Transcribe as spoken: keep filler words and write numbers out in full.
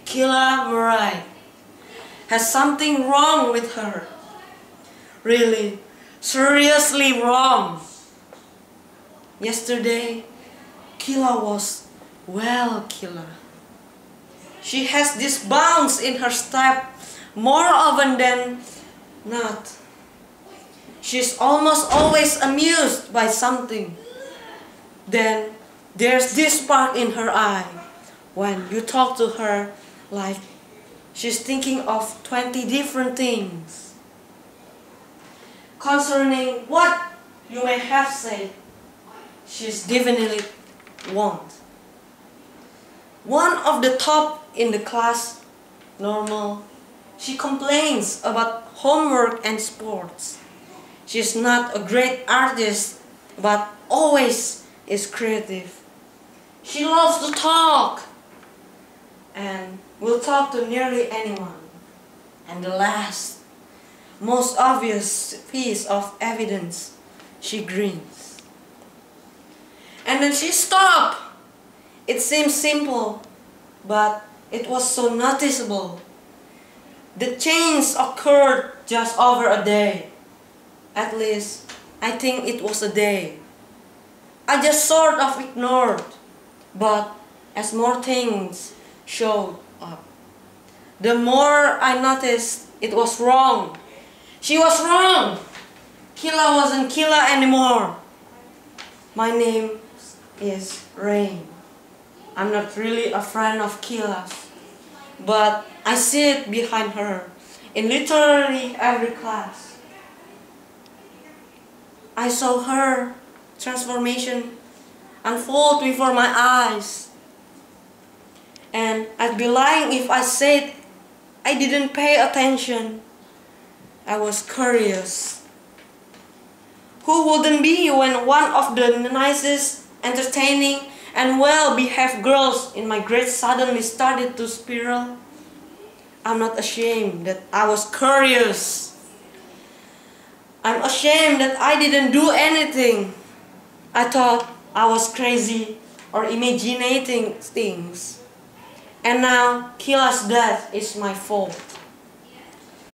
Kila Murray has something wrong with her. Really, seriously wrong. Yesterday, Kila was well Kila. She has this bounce in her step more often than not. She's almost always amused by something. Then there's this spark in her eye when you talk to her like she's thinking of twenty different things concerning what you may have said. She's definitely won't. One of the top in the class, normal, she complains about homework and sports. She's not a great artist, but always is creative. She loves to talk and will talk to nearly anyone. And the last, most obvious piece of evidence, she grins. And then she stopped. It seems simple, but it was so noticeable. The change occurred just over a day. At least, I think it was a day. I just sort of ignored, but as more things showed up, the more I noticed it was wrong. She was wrong. Kila wasn't Kila anymore. My name is Rain. I'm not really a friend of Kila's, but I sit behind her in literally every class. I saw her transformation unfold before my eyes, and I'd be lying if I said I didn't pay attention. I was curious. Who wouldn't be when one of the nicest, entertaining, and well-behaved girls in my grade suddenly started to spiral? I'm not ashamed that I was curious. I'm ashamed that I didn't do anything. I thought I was crazy or imagining things. And now Kila's death is my fault.